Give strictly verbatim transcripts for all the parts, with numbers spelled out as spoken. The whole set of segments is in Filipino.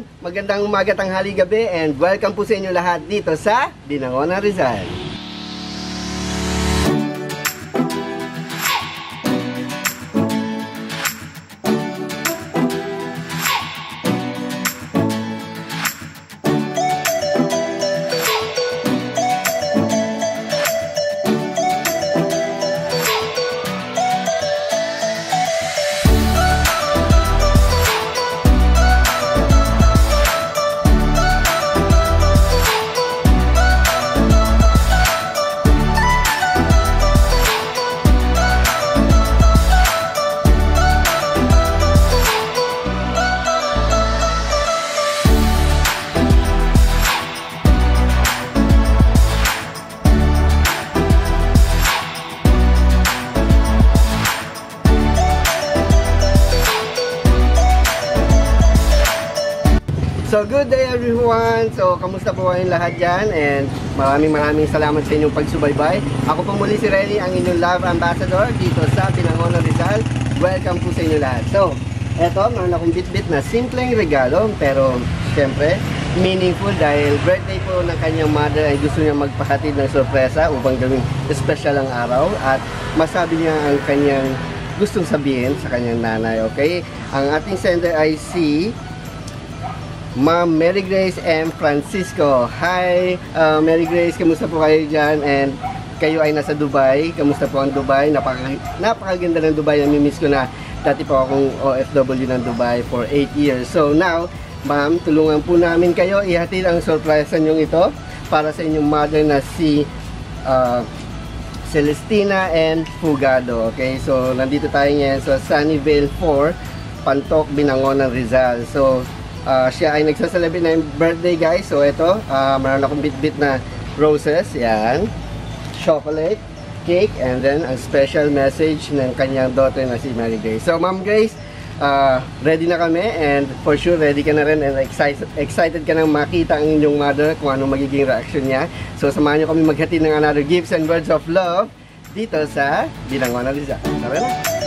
everyone! Magandang umaga, tanghali, gabi, and welcome po sa inyo lahat dito sa Binangonan, Rizal. So good day everyone! So kamusta po kayong lahat dyan? And maraming maraming salamat sa inyong pagsubaybay. Ako po muli si Relly, ang inyong love ambassador dito sa Binangonan, Rizal. Welcome po sa inyo lahat. So eto, meron akong bit-bit na simpleng regalo, pero syempre meaningful dahil birthday po ng kanyang mother ay gusto niya magpahatid ng sorpresa upang gawing special ang araw at masabi niya ang kanyang gustong sabihin sa kanyang nanay. Okay? Ang ating sender ay si Ma'am Mary Grace M. Francisco. Hi, uh, Mary Grace, kamusta po kayo dyan? And kayo ay nasa Dubai. Kamusta po ang Dubai? Napaka, napakaganda ng Dubai. Namimiss ko na. Dati po akong O F W ng Dubai for eight years. So now, ma'am, tulungan po namin kayo. Ihatid ang surprise nyong ito para sa inyong mother na si uh, Celestina and Fugado. Okay, so nandito tayo ngayon sa Sunnyvale four, Pantok, Binangonan, Rizal. So Uh, siya ay nagsasalabi na yung birthday, guys. So ito, uh, meron akong bit-bit na roses, yan, chocolate, cake, and then ang special message ng kanyang daughter na si Mary Grace. So Ma'am Grace, uh, ready na kami, and for sure ready ka na rin and excited, excited ka nang makita ang inyong mother kung anong magiging reaction niya. So samahan nyo kami maghatid ng another gifts and words of love dito sa Binangonan, Rizal. Tara na!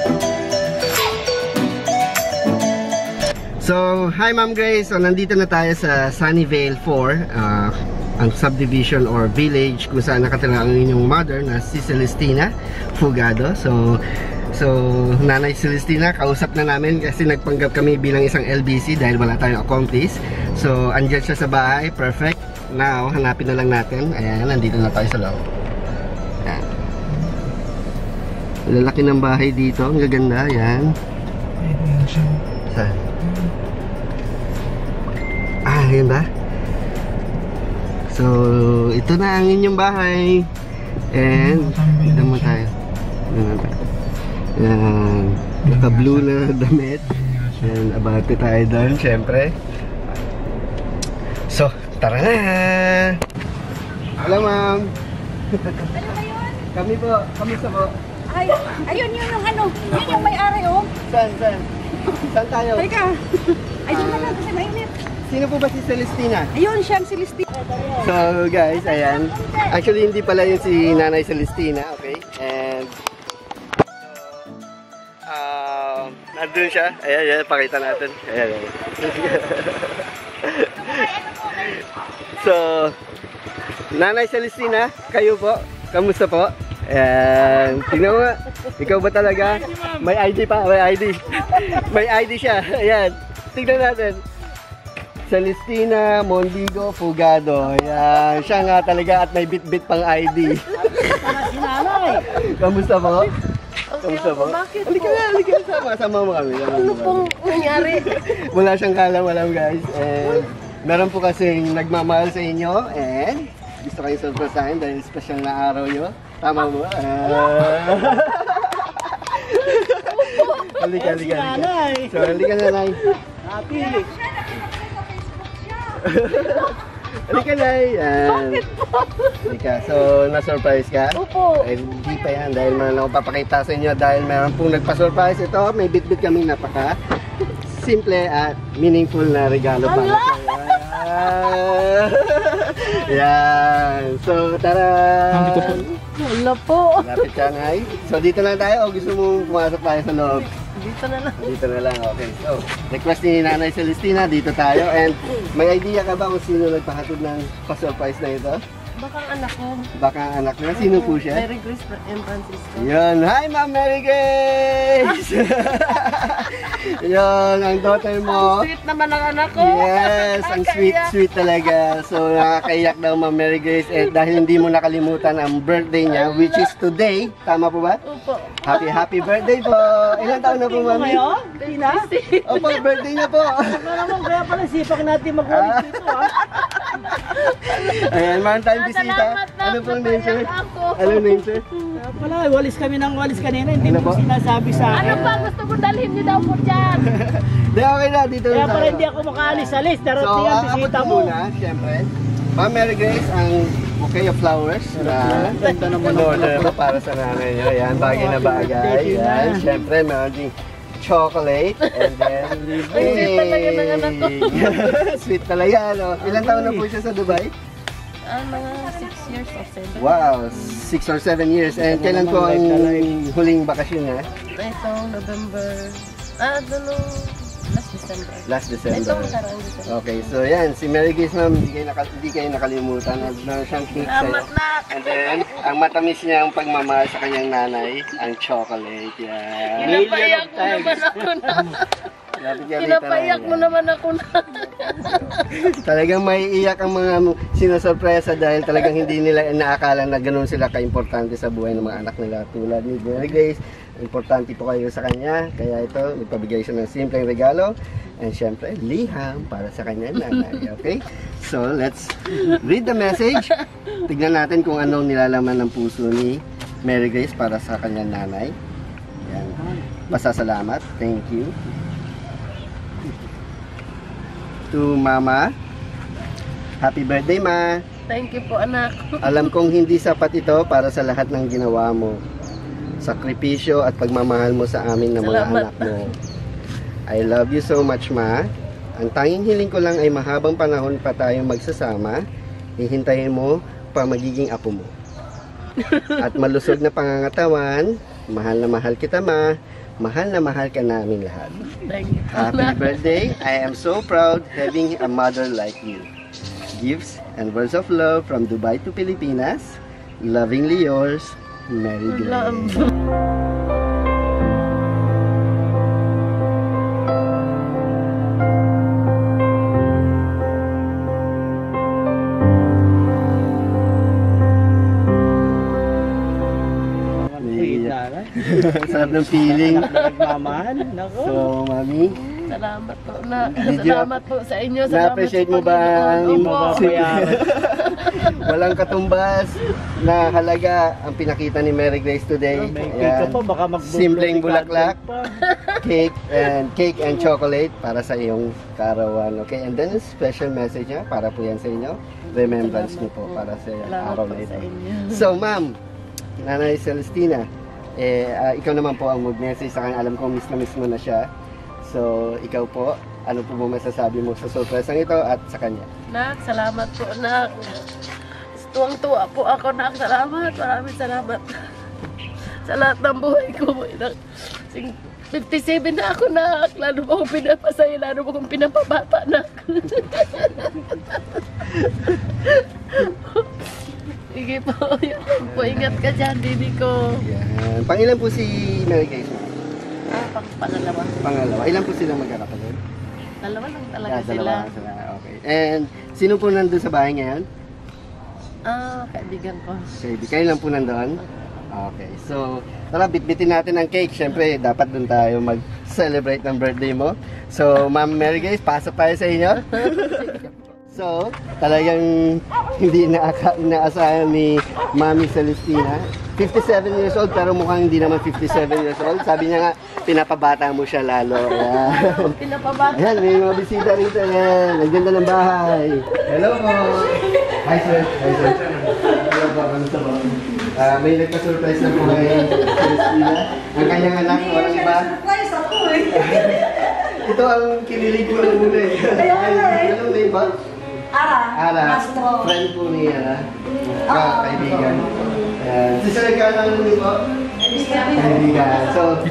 So, hi Ma'am Grace. So, nandito na tayo sa Sunnyvale four, uh, ang subdivision or village kung saan nakatira ang inyong mother na si Celestina Fugado. So, so Nanay Celestina, kausap na namin kasi nagpanggap kami bilang isang L B C dahil wala tayong accomplice. So, andyan siya sa bahay. Perfect. Now, hanapin na lang natin. Ayan, nandito na tayo sa loob. Ayan. Lalaki ng bahay dito. Ang gaganda. Ayan. Saan? Ah, yun ba? So, ito na ang inyong bahay. And, ito mo tayo. Yan. Naka-blue na damit. Yan, abate tayo doon, syempre. So, tara na! Hello, ma'am. Ano ba yun? Kami po, kamusta po? Ay, ayun yun yung ano. Yun yung may-ari, oh. Saan, saan? Saan tayo? Halika. Ayun na lang kasi mainit. Sino po ba si Celestina? Ayun, siyang Celestina. So guys, ayan. Actually hindi pala yun si Nanay Celestina, okay? And uh, nandun siya. Ayan, ayan, pakita natin. Ayan, ayan. So, Nanay Celestina, kayo po. Kamusta po? Ayan. Tingnan mo nga. Ikaw ba talaga? May I D pa, may I D. May I D siya. Ayan. Tingnan natin. Celestina Mondigo Fugado. Ayan. Siya nga talaga at may bit-bit pang I D. Kamusta po? Kamusta po? Bakit po? Halika na, halika na. Sama, sama mo kami. Ano pong nangyari? Wala siyang kalam-alam, guys. And meron po kasing nagmamahal sa inyo. And gusto kayong surprisein dahil special na araw yun. Tama mo? Uh... halika, halika, halika. So, halika na, Nay. Happy. Halika, Nay. Bakit po? Halika. So, na-surprise ka? Opo. Eh, hindi pa yan dahil meron ako papakita sa inyo dahil meron pong nagpa-surprise. Ito, may bit-bit kaming napaka simple at meaningful na regalo para sa iyo. Yan. So, tara. Wala po. Lapit ka, Nay. So, dito lang tayo o gusto mong pumasok tayo sa loob? dito na lang. Dito na lang, okay. So, request ni Nanay Celestina, dito tayo. And may idea ka ba kung sino nagpahatid ng pa-surprise na ito? Baka ang anak ko. Baka ang anak na. Sino po siya? Mary Grace Mondigo. Yun. Hi, Ma'am Mary Grace! Yun, ang daughter mo. Ang sweet naman ang anak ko. Yes, ang sweet, sweet talaga. So, nakakaiyak daw, Ma'am Mary Grace. Eh, dahil hindi mo nakalimutan ang birthday niya, which is today. Tama po ba? Opo. Happy, happy birthday po! Ilang taon na po, Mami? Tina? Opo, birthday niya po. Ano naman, kaya pala sipak natin mag-ulit dito, ha? Ayan, meron tayong bisita. Ano pong name, sir? Ano name, sir? Kaya pala, walis kami ng walis kanina. Hindi Ano mo po? sinasabi sa akin. Ano pa gusto mo dalhin niyo daw po dyan? Hindi, okay na. Dito Kaya na pala tayo. hindi ako makaalis-alis. So, Darating ang ang bisita abot mo. muna, siyempre. Ma'am Mary Grace, ang bouquet of flowers na Ganda naman ang in-order ko para sa nanay niyo. Ayan, bagay na bagay. Ayan, siyempre, meron ding chocolate. And then, Sweet talaga ng anak ko. Sweet talaga, no? Ilang taon na po siya sa Dubai? Ah, mga six years or seven. Wow, six or seven years. And kailan po ang huling bakasyon niya? Ito, November. Ah, doon last December. Last Ito, December. karang December. Okay, so yan, si Mary Grace, ma'am, hindi kayo, naka, hindi kayo nakalimutan. Meron siyang cake sa'yo. Salamat na. And then, ang matamis niya ang pagmamahal sa kanyang nanay, ang chocolate. Yan. Pinapayak mo naman ako na. Pinapayak mo naman ako na. Talagang may iyak ang mga sinasurpresa dahil talagang hindi nila inaakala na ganun sila ka-importante sa buhay ng mga anak nila. Tulad ni Mary Grace, importante po kayo sa kanya. Kaya ito, nagpabigay siya ng simpleng regalo. And syempre, liham para sa kanyang nanay. Okay? So, let's read the message. Tignan natin kung anong nilalaman ng puso ni Mary Grace para sa kanyang nanay. Yan. Pasasalamat. Thank you. To Mama. Happy birthday, Ma. Thank you po, anak. Alam kong hindi sapat ito para sa lahat ng ginawa mo. Sakripisyo at pagmamahal mo sa amin ng mga Salamat. anak mo. I love you so much, Ma. Ang tanging hiling ko lang ay mahabang panahon pa tayong magsasama. Hihintayin mo pa magiging apo mo. At malusog na pangangatawan. Mahal na mahal kita, Ma. Mahal na mahal ka namin lahat. Thank you. Happy birthday. I am so proud having a mother like you. Gifts and words of love from Dubai to Pilipinas. Lovingly yours, Mary Grace. Sarap ng feeling. Nagmamahal. Nako. So, Mami, Salamat po na. Did you- Salamat po sa inyo. Salamat na-appreciate sa mo ba ang Panginoon. Opo. walang katumbas na halaga ang pinakita ni Mary Grace today? May Ayan. cake pa, baka mag Simpleng bulaklak, cake and cake and chocolate para sa iyong karawan. Okay, and then special message niya para po yan sa inyo. Remembrance niyo po para sa Salamat araw po na sa ito. inyo. So, Ma'am, Nanay Celestina, eh, ah, ikaw naman po ang mag-message sa kanya. Alam ko miss na miss mo na siya. So, ikaw po, ano po ba masasabi mo sa surpresang ito at sa kanya? Nak, salamat po, nak. Tuwang-tuwa po ako, nak. Salamat. Maraming salamat. Sa lahat ng buhay ko, nak. fifty-seven na ako, nak. Lalo mo akong pinapasaya, lalo mo akong pinapabata, nak. Sige po, yun lang po. Ingat ka dyan, didi ko. Yan. Pangilan po si Mary Grace? Ah, pang pangalawa. Pangalawa. Ilan po sila magkakapatid? Dalawa lang talaga Ah, sila. dalawa sila. Okay. And sino po nandun sa bahay ngayon? Ah, kaibigan ko. Baby, kayo lang po nandun? Okay. So, tara, bitbitin natin ang cake. Siyempre, dapat dun tayo mag-celebrate ng birthday mo. So, Ma'am Mary Grace, pasok tayo sa inyo. So, talagang hindi inaaka- inaasahan ni Mami Celestina. fifty-seven years old pero mukhang hindi naman fifty-seven years old. Sabi niya nga, pinapabata mo siya lalo. Ayan. Pinapabata. Ayan, may mga bisita rito. Ayan, ang ganda ng bahay. Hello po. Hi sir. Hi sir. Hello po, kamusta po? Ah, may nagka-surprise na po kay Celestina. Ang kanyang anak, walang iba. Surprise ako eh. Ito ang kinilig ko ng muna eh. Anong name ba? Ara. Ara, Mastro. friend po ni Ara. Ah, kaibigan. Ayan. Si Sir Carl, ano name po? Kaibigan. So,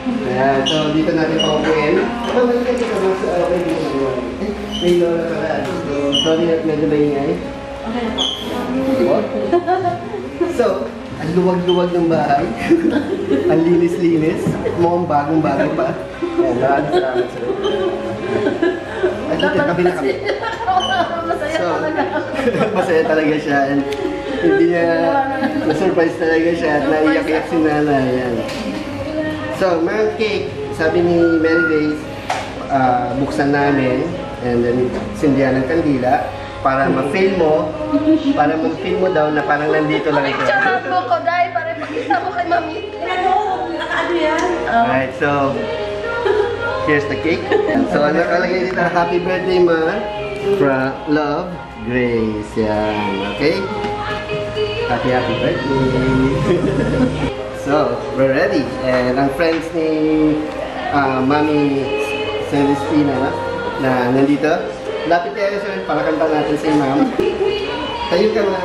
Ayan, so dito natin paupuin. Oh, nalagay dito mas okay dito. Eh, may lola pala. So, sorry at medyo maingay. Okay na po. What? So, ang luwag-luwag ng bahay. Ang linis-linis. Mukhang bagong-bago pa. Ayan, maraming salamat sir. At dito, tabi na kami. Masaya So, talaga. masaya talaga siya. And hindi niya, na-surprise talaga siya at naiyak-iyak si nanay. Ayan. So, mga cake, sabi ni Mary Grace, uh, buksan namin and then sindihan ng kandila para ma-feel mo, para ma-feel mo daw na parang nandito lang ito. Picturean mo ko, Day, para ipakita mo kay Mami. Ano? Nakaano yan? Alright, so, here's the cake. So, ano nakalagay dito? Happy birthday, Ma. From Love, Grace. Yan, okay? Happy, happy birthday. So, we're ready. And ang friends ni uh, Mami Celestina na nandito, lapit tayo sir para kanta natin si Ma'am. Tayo ka na.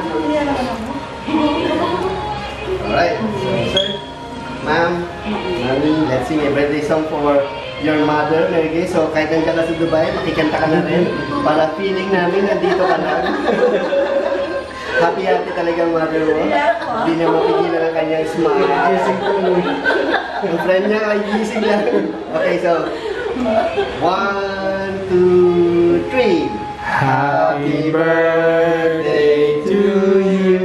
Alright. So, sir, Ma'am, Mami, let's sing a birthday song for your mother, Mary Grace. So, kahit nang ka na sa Dubai, makikanta ka na rin para feeling namin nandito ka na. Happy-happy talaga ang mother mo. Hindi niya mapigilan ang kanyang smile. Yung friend niya ay gising lang. Okay, so one, two, three. Happy birthday to you.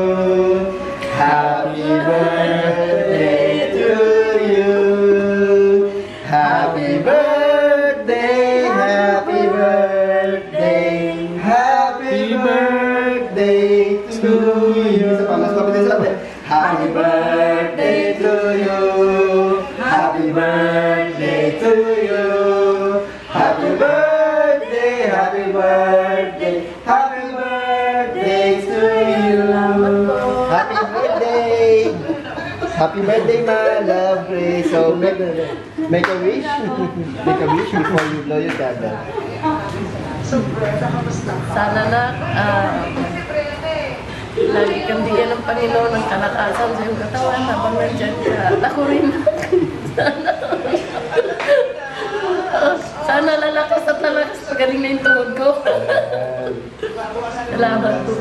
Happy birthday to you. Happy birthday, happy birthday, happy birthday to you. Isa pa, mas mabilis natin. Happy birthday to you. Happy birthday to you. Happy birthday, happy birthday, happy birthday to you. Happy birthday. Happy birthday, my love, Grace. So, make, make a wish. Make a wish before you blow your candle. Sana na, ah, lagi kang diyan ng Panginoon ng kalakasan sa iyong katawan habang nandyan ka. Ako rin. Sana. Sana lalakas at lalakas pagaling na yung tuhod ko. Salamat po.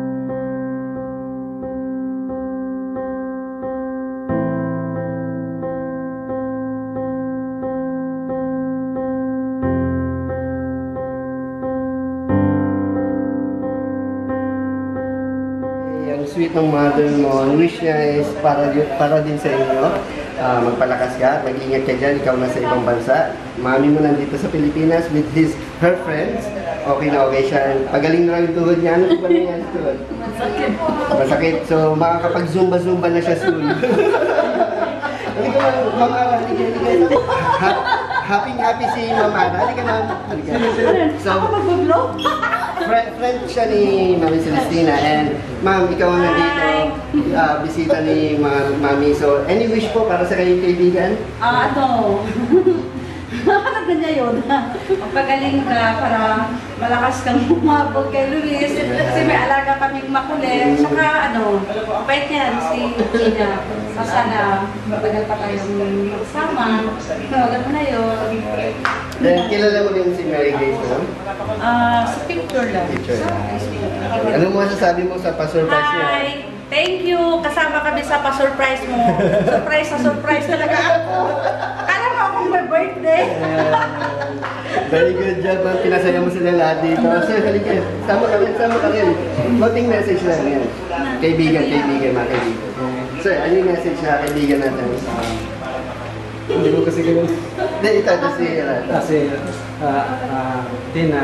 Ang sweet ng mother mo, ang wish niya is para, para din sa inyo. Uh, magpalakas ka, mag-ingat ka dyan, ikaw nasa ibang bansa. Mami mo nandito sa Pilipinas with his, her friends. Okay na okay siya. Pagaling na lang yung tuhod niya. Ano ba na yan tuhod? Masakit. Masakit. So makakapag-zumba-zumba na siya soon. Hindi ko lang, Mama Ara, hindi ka, happy happy si Mama Ara. Hindi ka na, so, Ako mag-vlog? friend, friend siya ni Mami Celestina and Ma'am, ikaw ang nandito, uh, bisita ni Ma Mami. So, any wish po para sa kayong kaibigan? Ah, ano? Nakakaganda niya yun. Magpagaling ka para malakas kang umabot kay Luis. Kasi may alaga kaming makulit. Saka ano, bait yan si Gina. So sana matagal pa tayong magsama. Tawagan mo na yun. Then, kilala mo din si Mary Grace mo? Ah, sa picture lang. Picture lang. Ano mo masasabi mo sa pa-surprise niya? Hi! Thank you! Kasama kami sa pa-surprise mo. Surprise na surprise talaga ako. Akala mo akong may birthday. Very good job, ma'am. Pinasaya mo sila lahat dito. Sir, halika. Sama ka rin, sama ka rin. Konting message lang yan. Kaibigan, kaibigan, mga kaibigan. Sir, ano yung message na kaibigan natin? Hindi ko kasi ganun. Hindi, ito, ito si Rata. Kasi, ah, ah, Tina,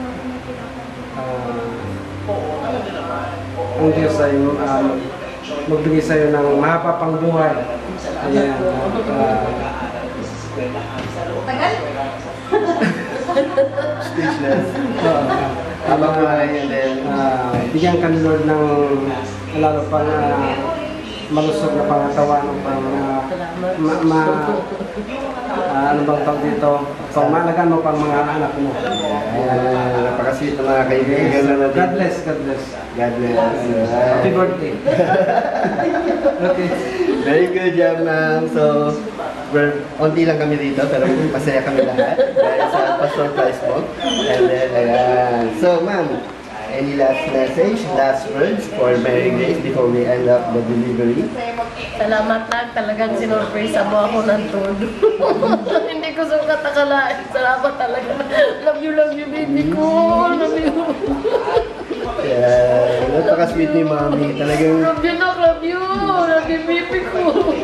ah, ang Diyos ay ah, magbigay sa'yo ng mahaba pang buhay. Ayan. At, ah, Tagal? Speechless. uh, Habang buhay and then, ah, bigyan ka ni Lord ng lalo pang ah, malusog na pangatawan pang uh, ma, ma uh, ano bang tawag dito? Pangmalagan mo pang mga anak mo. ayan, napakasweet na mga kaibigan na natin. God bless, God bless. God bless. Happy birthday. Okay. Very good job, ma'am. So, we're onti lang kami dito, pero masaya kami lahat dahil sa pa-surprise mo. And then, ayan. So, ma'am, any last message, last words for Mary Grace before we end up the delivery? Salamat lang, talagang sinurpresa mo ako ng todo. Hindi ko sukat akalain. Salamat talaga. Love you, love you, baby ko. Love you. Yeah, napaka-sweet ni Mami. Talagang... Love you, love, love you. Love you, baby ko.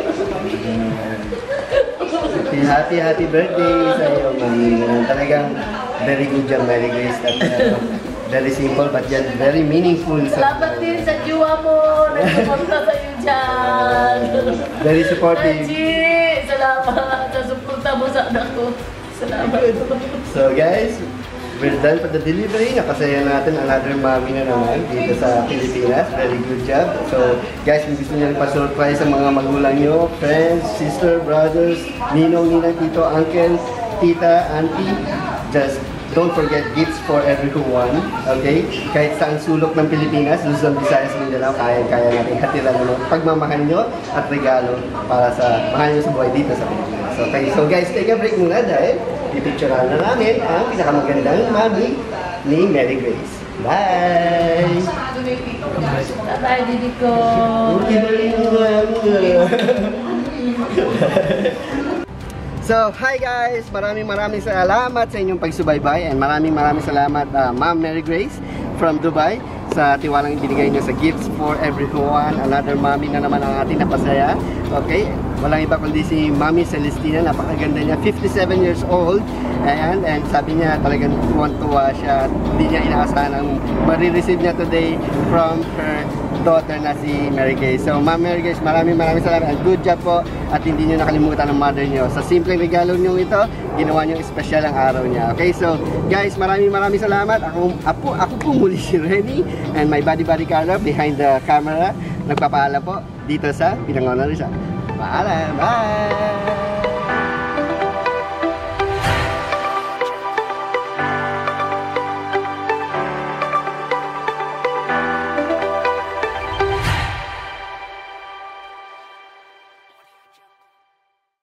Happy, happy birthday sa iyo, Mami. Talagang very good job, Mary Grace. At, uh, very simple but yet very meaningful. Salamat din sa jowa mo. Nagsuporta sa iyo dyan. Very supportive. Angie, salamat sa suporta mo sa anak ko. Salamat. So guys, we're done for the delivery. Napasaya natin another Mami na naman dito sa Pilipinas. Very good job. So guys, kung gusto nyo pa-surprise sa mga magulang nyo, friends, sister, brothers, ninong, ninang, tito, uncle, tita, auntie, just don't forget gifts for everyone, okay? Kahit saan sulok ng Pilipinas, Luzon, Visayas, Mindanao, kaya-kaya natin hatiran ng pagmamahal nyo at regalo para sa mahal nyo sa buhay dito sa Pilipinas. Okay, so guys, take a break muna dahil pipicturean na namin ang pinakamagandang Mami ni Mary Grace. Bye! Bye, Didi ko. So, hi guys! Maraming maraming salamat sa inyong pagsubaybay and maraming maraming salamat uh, Ma'am Mary Grace from Dubai sa tiwalang ibinigay niyo sa gifts for everyone. Another Mami na naman ang ating napasaya. Okay? Walang iba kundi si Mami Celestina. Napakaganda niya. fifty-seven years old. Ayan. And sabi niya talagang tuwan-tuwa siya. Hindi niya inaasahan ang marireceive niya today from her daughter na si Mary Grace. So, Ma'am Mary Grace, maraming maraming salamat and good job po at hindi niyo nakalimutan ang mother niyo. Sa simpleng regalo niyo ito, ginawa niyo special ang araw niya. Okay, so guys, maraming maraming salamat. Ako, ako, ako po muli si Renny and my buddy buddy Carla behind the camera. Nagpapaalam po dito sa Pinangonan Rizal. Paalam! Bye!